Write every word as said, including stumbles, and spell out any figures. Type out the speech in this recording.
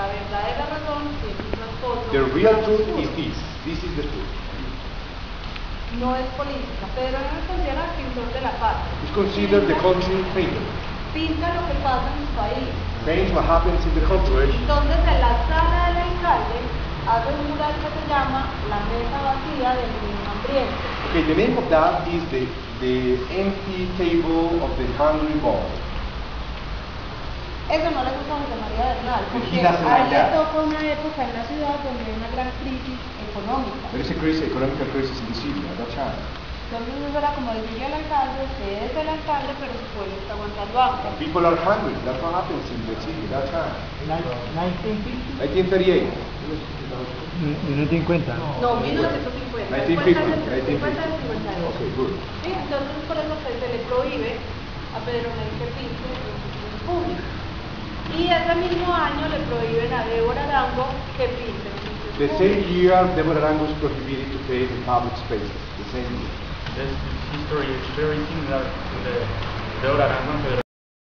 la verdadera razón es un trasfondo. The real truth is this. This is the truth. No es política. Pedro no es considerado pintor de la paz. It's considered the country painter. Pinta lo que pasa en su país. Paints what happens in the country. Entonces, en la sala del alcalde hace un mural que se llama La mesa vacía del niño hambriento. Okay, the name of that is the, the empty table of the hungry boy. Eso no le gusta a José María Bernal, porque He doesn't a él like le that. toca una época en la ciudad donde hay una gran crisis económica. There is a crisis, economic crisis in the city at that time. Entonces eso era como decirle al alcalde, usted es el alcalde, pero su pueblo está aguantando hambre. And people are hungry. That's what happens in the city at that time. nineteen fifty? nineteen thirty-eight. Minuto cincuenta. No, mil novecientos cincuenta. nineteen fifty. nineteen fifty. Okay, good. Sí, entonces por eso que se le prohíbe a Pedro Nel que pinte en sitios públicos. Y ese mismo año le prohíben a Débora Arango que pinte en sitios The públicos. same year, Deborah Arango is prohibited to paint in public spaces. The same year. This history is very similar to the Deborah Arango and Pedro